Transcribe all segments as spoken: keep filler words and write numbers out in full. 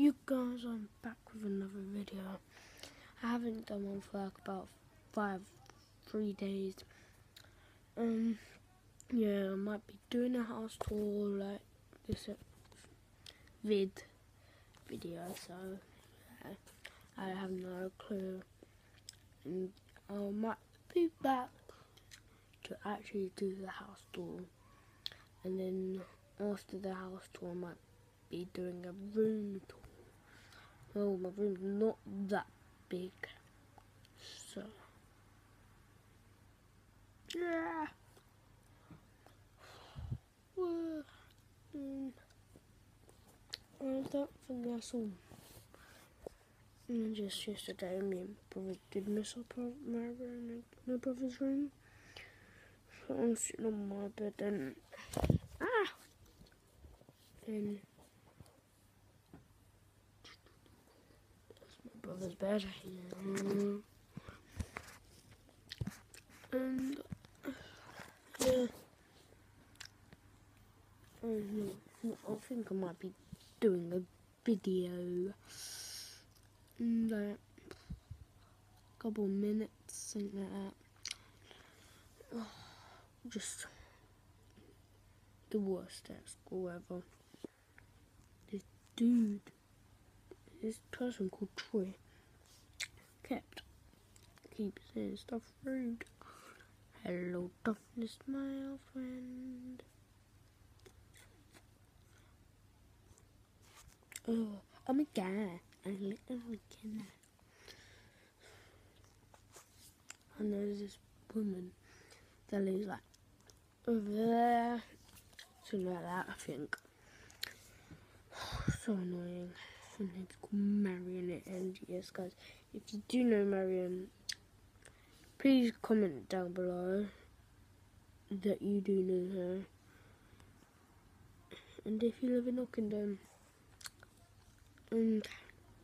you guys, I'm back with another video. I haven't done one for like about five, three days. Um, yeah, I might be doing a house tour like this uh, vid video, so yeah, I have no clue. And I might be back to actually do the house tour, and then after the house tour, I might be doing a room tour. Oh, my room's not that big, so yeah. Well, um, I don't think that's all. And just yesterday, me and my brother did mess up my room, my brother's room. So I'm sitting on my bed and ah, and that's my brother's bed. Yeah. And yeah, and, I think I might be doing a video in like a couple minutes, something like that. Oh, just the worst at school ever. This dude, this person called Troy, kept keeps saying stuff rude. Hello, darkness, my old friend. Oh, I'm a guy. I'm literally a guy. And there's this woman that lives like over there, something like that, I think. So annoying. Her name's called Marion, and yes, guys, if you do know Marion, please comment down below that you do know her. And if you live in Ockenden, and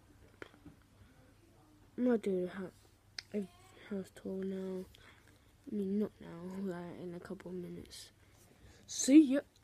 I might do a house tour now. I mean, not now, like in a couple of minutes. See ya!